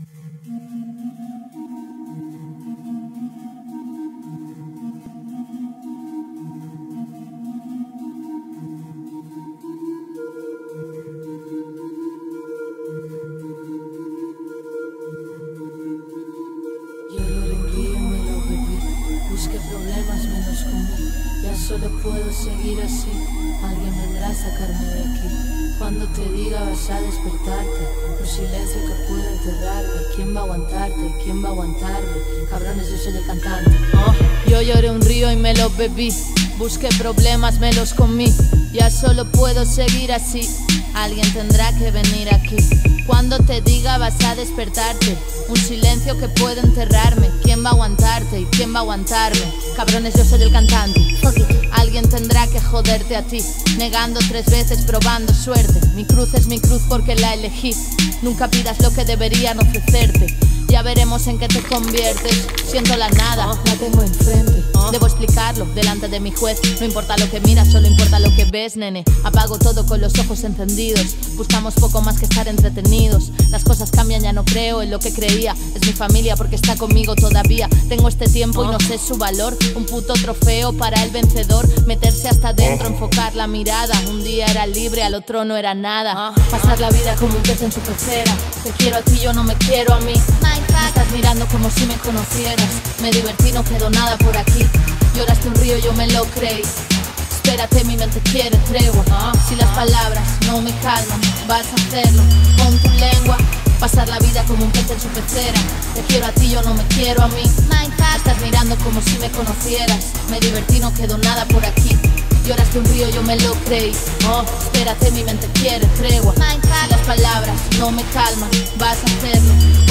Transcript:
Busqué problemas, me los comí. Ya solo puedo seguir así. Alguien vendrá a sacarme de aquí. Cuando te diga vas a despertarte, un silencio que puede enterrarme. ¿Quién va a aguantarte? ¿Quién va a aguantarme? Cabrones, yo soy el cantante. Yo lloré un río y me lo bebí. Busqué problemas, me los comí. Ya solo puedo seguir así. Alguien tendrá que venir aquí. Cuando te diga vas a despertarte, un silencio que puede enterrarme. ¿Quién va a aguantarte y quién va a aguantarme? Cabrones, yo soy el cantante. Alguien tendrá que joderte a ti, negando 3 veces, probando suerte. Mi cruz es mi cruz porque la elegí. Nunca pidas lo que deberían ofrecerte. Ya veremos en qué te conviertes. Siento la nada, la tengo enfrente. Debo explicarlo delante de mi juez. No importa lo que miras, solo importa lo que ves, nene. Apago todo con los ojos encendidos. Buscamos poco más que estar entretenidos. Las cosas cambian, ya no creo en lo que creía. Es mi familia porque está conmigo todavía. Tengo este tiempo y no sé su valor. Un puto trofeo para el vencedor. Meterse hasta adentro, enfocar la mirada. Un día era libre, al otro no era nada. Pasar la vida como un pez en su pecera. Te quiero a ti, yo no me quiero a mí. Me estás mirando como si me conocieras. Me divertí, no quedó nada por aquí. Lloraste un río, yo me lo creí. Espérate, mi mente quiere tregua. Si las palabras no me calman, vas a hacerlo con tu lengua. Pasar la vida como un pez en su pecera. Te quiero a ti, yo no me quiero a mí. Me estás mirando como si me conocieras. Me divertí, no quedó nada por aquí. Lloraste un río, yo me lo creí. Espérate, mi mente quiere tregua. Si las palabras no me calman, vas a hacerlo